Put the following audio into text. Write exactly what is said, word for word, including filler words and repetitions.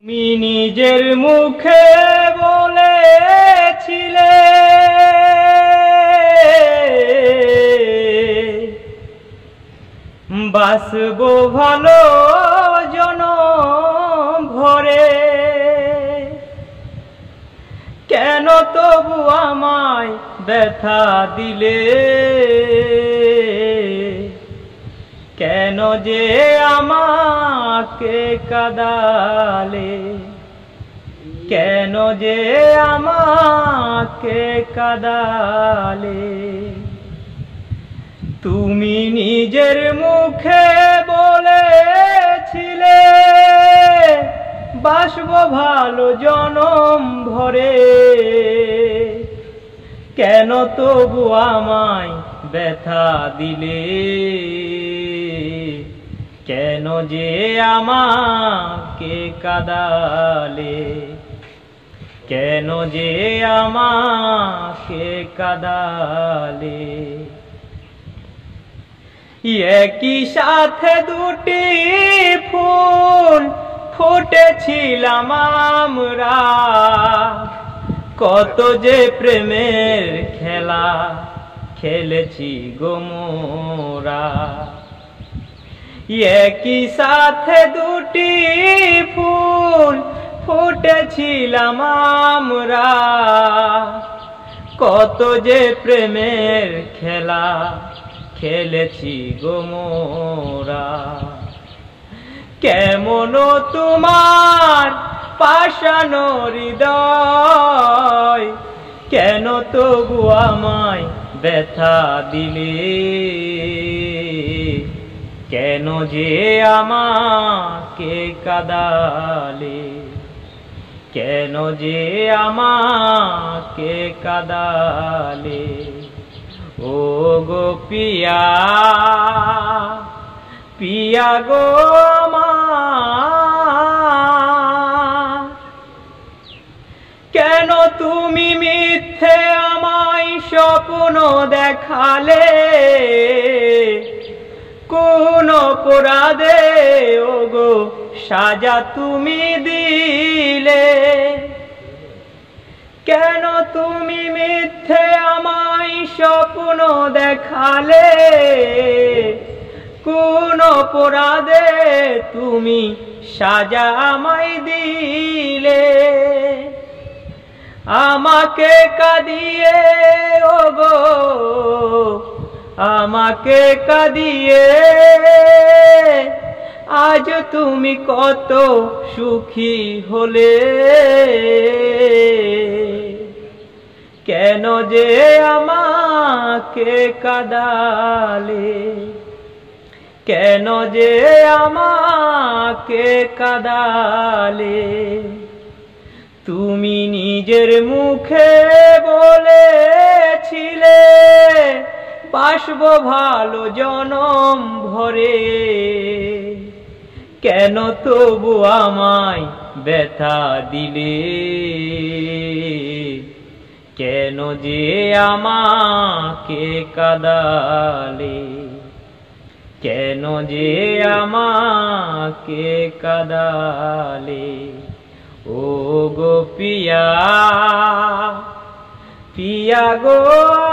তুমি নিজের মুখে বলেছিলে বাসবো ভালো জনম ভরে, কেন তবু আমায় ব্যথা দিলে? কেন যে আমাকে কাঁদালে? কেন যে আমাকে কাঁদালে? তুমি নিজের মুখে বলেছিলে বাসবো ভালো জনম ভরে, কেন তবু আমায় ব্যথা দিলে? কেন যে আমাকে কাঁদালে? কেন যে আমাকে কাঁদালে? একই সাথে দুটি ফুল ফুটেছিলাম আমরা, কত যে প্রেমের খেলা খেলেছি গো মোরা। একই সাথে দুটি ফুল ফুটেছিলাম আমরা, কত যে প্রেমের খেলা খেলেছি গো মোরা। কেমন তোমার পাষাণ হৃদয়, কেন তবু আমায় ব্যথা দিলে? কেন যে আমাকে কাঁদালে? কেন যে আমাকে কাঁদালে? ও গো পিয়া, পিয়া গো আমার, কেন তুমি মিথ্যে আমায় স্বপ্ন দেখালে? কোন অপরাধে ও গো সাজা তুমি দিলে? কেন তুমি মিথ্যে আমায় স্বপ্ন দেখালে? কোন অপরাধে তুমি সাজা আমায় দিলে? আমাকে কাঁদিয়ে ও গো, আমাকে কাঁদিয়ে আজ তুমি কত সুখী হলে? কেন যে আমাকে কাঁদালে? কেন যে আমাকে কাঁদালে? তুমি নিজের মুখে বলেছিলে বাসবো ভালো জনম ভরে, কেন তবু আমায় ব্যথা দিলে? কেন যে আমাকে কাঁদালে? কেন যে আমাকে কাঁদালে? ও গো পিয়া, পিয়া গো